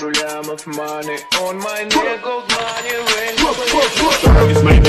пару лямов money on my neck, gold money ring.